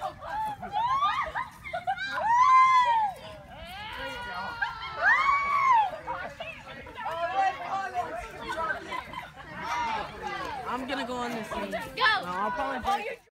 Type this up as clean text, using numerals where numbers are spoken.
I'm gonna go on this scene. Go! I'll probably